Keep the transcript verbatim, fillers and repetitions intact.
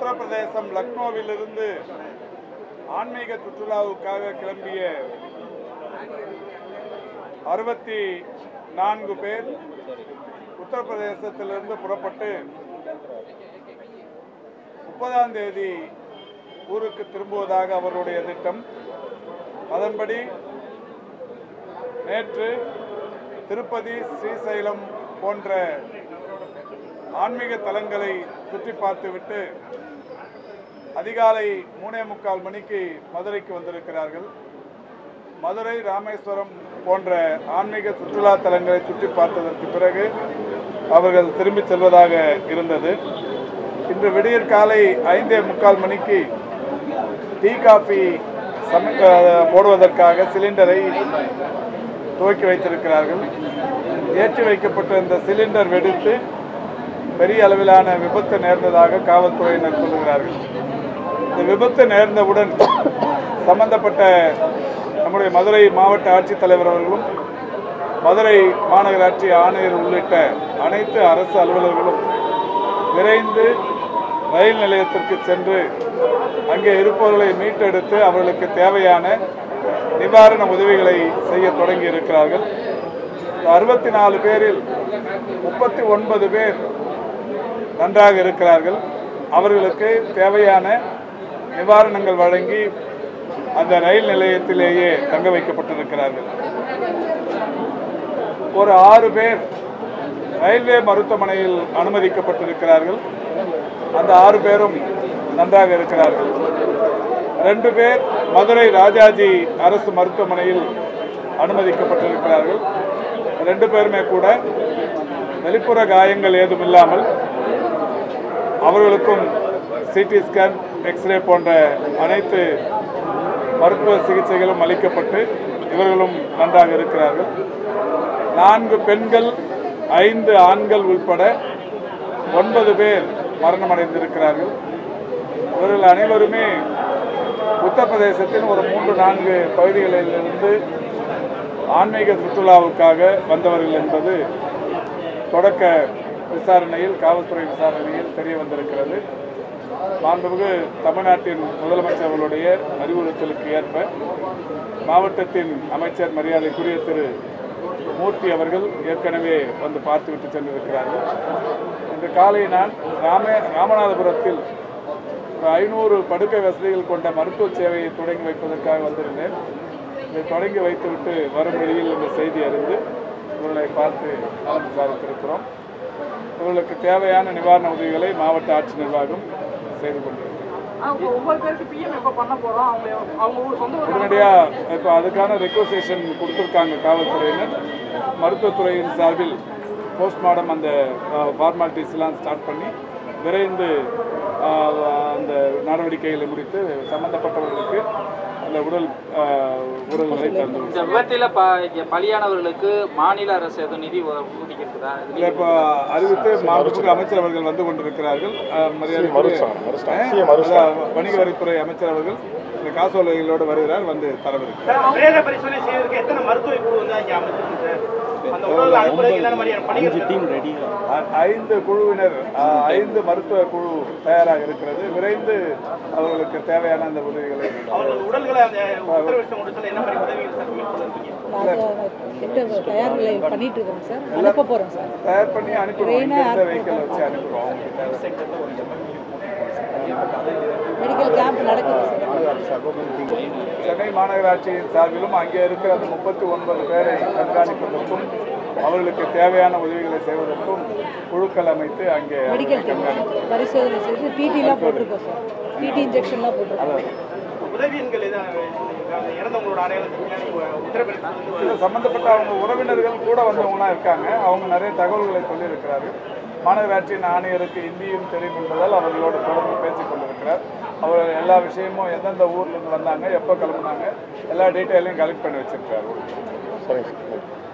உத்தரப்பிரதேசம் லக்னோவிலிருந்து ஆன்மீக சுற்றுலாவுக்காக கிளம்பிய அறுபத்தி நான்கு பேர் உத்தரப்பிரதேசத்திலிருந்து புறப்பட்டு முப்பதாம் தேதி ஊருக்கு திரும்புவதாக அவருடைய திட்டம். அதன்படி நேற்று திருப்பதி, ஸ்ரீசைலம் போன்ற ஆன்மீக தலங்களை சுற்றி பார்த்துவிட்டு அதிகாலை மூணே முக்கால் மணிக்கு மதுரைக்கு வந்திருக்கிறார்கள். மதுரை, ராமேஸ்வரம் போன்ற ஆன்மீக சுற்றுலா தலங்களை சுற்றி பார்த்ததற்கு பிறகு அவர்கள் திரும்பி செல்வதாக இருந்தது. இன்று விடியற் காலை ஐந்தே முக்கால் மணிக்கு டீ காஃபி சமை போடுவதற்காக சிலிண்டரை துவக்கி வைத்திருக்கிறார்கள். ஏற்றி வைக்கப்பட்ட இந்த சிலிண்டர் வெடித்து பெரிய அளவிலான விபத்து நேர்ந்ததாக காவல்துறையினர் சொல்லுகிறார்கள். இந்த விபத்து நேர்ந்தவுடன் சம்பந்தப்பட்ட நம்முடைய மதுரை மாவட்ட ஆட்சித்தலைவர் அவர்களும் மதுரை மாநகராட்சி ஆணையர் உள்ளிட்ட அனைத்து அரசு அலுவலர்களும் விரைந்து ரயில் நிலையத்திற்கு சென்று அங்கே இருப்பவர்களை மீட்டெடுத்து அவர்களுக்கு தேவையான நிவாரண உதவிகளை செய்ய தொடங்கி இருக்கிறார்கள். அறுபத்தி நாலு பேரில் முப்பத்தி ஒன்பது பேர் நன்றாக இருக்கிறார்கள். அவர்களுக்கு தேவையான நிவாரணங்கள் வழங்கி அந்த ரயில் நிலையத்திலேயே தங்க வைக்கப்பட்டிருக்கிறார்கள். ஒரு ஆறு பேர் ரயில்வே மருத்துவமனையில் அனுமதிக்கப்பட்டிருக்கிறார்கள். அந்த ஆறு பேரும் நன்றாக இருக்கிறார்கள். ரெண்டு பேர் மதுரை ராஜாஜி அரசு மருத்துவமனையில் அனுமதிக்கப்பட்டிருக்கிறார்கள். ரெண்டு பேருமே கூட வெளிப்புற காயங்கள் ஏதும் இல்லாமல் அவர்களுக்கும் சிடி ஸ்கேன், எக்ஸ்ரே போன்ற அனைத்து மருத்துவ சிகிச்சைகளும் அளிக்கப்பட்டு இவர்களும் நன்றாக இருக்கிறார்கள். நான்கு பெண்கள், ஐந்து ஆண்கள் உள்பட ஒன்பது பேர் மரணமடைந்திருக்கிறார்கள். இவர்கள் அனைவருமே உத்தரப்பிரதேசத்தின் ஒரு மூன்று நான்கு பகுதிகளிலிருந்து ஆன்மீக சுற்றுலாவுக்காக வந்தவர்கள் என்பது தொடக்க விசாரணையில், காவல்துறை விசாரணையில் தெரிய வந்திருக்கிறது. மாண்புமிகு தமிழ்நாட்டின் முதலமைச்சர்களுடைய அறிவுறுத்தலுக்கு ஏற்ப மாவட்டத்தின் அமைச்சர் மரியாதைக்குரிய திரு மூர்த்தி அவர்கள் ஏற்கனவே வந்து பார்த்துவிட்டு சென்றிருக்கிறார்கள். இன்று காலை நான் ராமே ராமநாதபுரத்தில் ஒரு ஐநூறு படுக்கை வசதிகள் கொண்ட மருத்துவ சேவையை தொடங்கி வைப்பதற்காக வந்திருந்தேன். இதை தொடங்கி வைத்துவிட்டு வரும் வழியில் இந்த செய்தி அறிந்து இவர்களை பார்த்து நலம் விசாரித்திருக்கிறோம். இவர்களுக்கு தேவையான நிவாரண உதவிகளை மாவட்ட ஆட்சி நிர்வாகம் செய்து கொண்டிருக்கிறது. உடனடியாக இப்போ அதுக்கான ரெக்வசேஷன் கொடுத்துருக்காங்க காவல்துறையினர். மருத்துவத்துறையின் சார்பில் போஸ்ட்மார்டம் அந்த ஃபார்மாலிட்டிஸ்லாம் ஸ்டார்ட் பண்ணி விரைந்து அந்த நடவடிக்கைகளை முடித்து சம்பந்தப்பட்டவர்களுக்கு அந்த உடல் உடல்களை தந்து. இந்த விபத்தில் பலியானவர்களுக்கு மாநில அரசு எதுவும் நிதி ஒதுக்கியிருக்குதா? இல்லை, இப்போ அறிவித்து மாவட்டத்துக்கு அமைச்சர் அவர்கள் வந்து கொண்டிருக்கிறார்கள். மரியாதை வணிக வரித்துறை அமைச்சர் அவர்கள் இந்த காசோலைகளோடு வருகிறார், வந்து தரவிருக்கிறார். ஐந்து குழுவினர், ஐந்து மருத்துவ குழு தயாராக இருக்கிறது. விரைந்து அவர்களுக்கு தேவையான அந்த உதவிகளை தயார் பண்ணி அனுப்பிடுவோம். வெஹிக்கிள் வச்சு அனுப்பிடுவோம். சென்னை மாநகராட்சியின் சார்பிலும் அங்கே இருக்கிற அந்த முப்பத்தி ஒன்பது பேரை கண்காணிப்பதற்கும் அவர்களுக்கு தேவையான உதவிகளை செய்வதற்கும் குழுக்கள் அமைத்து அங்கே பரிசோதனை செய்து டிடிலாம் போட்டிருக்கோம் சார். டிடி இன்ஜெக்ஷன்லாம் போட்டிருக்கோம். சம்பந்தப்பட்ட அவங்க உறவினர்கள் கூட வந்தவங்களாம் இருக்காங்க. அவங்க நிறைய தகவல்களை சொல்லியிருக்கிறார்கள். மாநகராட்சியின் ஆணையருக்கு இந்தியும் தெரியும் என்பதால் அவர்களோடு தொடர்ந்து பேசிக் கொண்டிருக்கிறார். அவர் எல்லா விஷயமும் எந்தெந்த ஊர்லேருந்து வந்தாங்க, எப்போ கிளம்புனாங்க, எல்லா டீட்டெயிலையும் கலெக்ட் பண்ணி வச்சிருக்காரு.